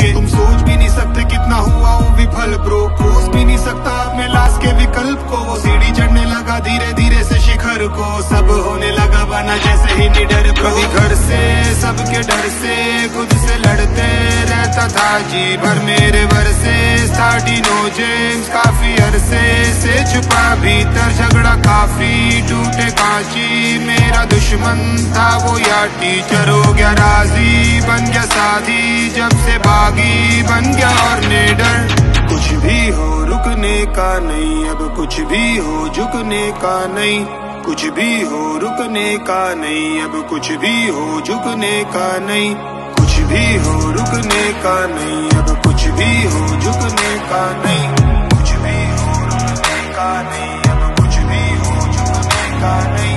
के। तुम सोच भी नहीं सकते कितना हुआ हूँ विफल ब्रो, खोज भी नहीं सकता अपने लाश के विकल्प को। वो सीढ़ी चढ़ने लगा धीरे धीरे से शिखर को, सब होने लगा बना जैसे ही निडर। कभी घर से सबके डर से खुद से लड़ते रहता था जी भर मेरे वर्से। स्टार्टिनो जेम्स काफी अरसे से छुपा भीतर झगड़ा काफी टूटे कांची। मेरा दुश्मन था वो या टीचर, हो गया राजी बन गया साथी जब से बागी बन गया और निडर। कुछ भी हो रुकने का नहीं, अब कुछ भी हो झुकने का नहीं। कुछ भी हो रुकने का नहीं, अब कुछ भी हो झुकने का नहीं। कुछ भी हो रुकने का नहीं, अब कुछ भी हो झुकने का नहीं। कुछ भी हो रुकने का नहीं, अब कुछ भी हो झुकने का नहीं।